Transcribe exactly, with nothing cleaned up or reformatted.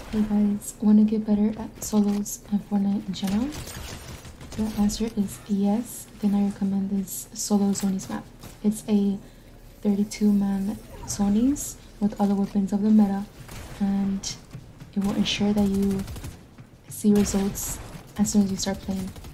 Hey guys, want to get better at solos and Fortnite in general? The answer is yes. Then I recommend this solo zonies map. It's a thirty-two man zonies with all the weapons of the meta, and it will ensure that you see results as soon as you start playing.